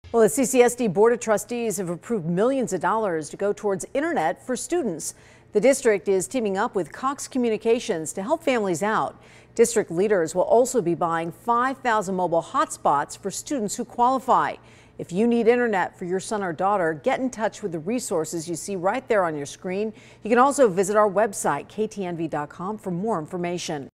Well, the CCSD Board of Trustees have approved millions of dollars to go towards internet for students. The district is teaming up with Cox Communications to help families out. District leaders will also be buying 5,000 mobile hotspots for students who qualify. If you need internet for your son or daughter, get in touch with the resources you see right there on your screen. You can also visit our website, ktnv.com, for more information.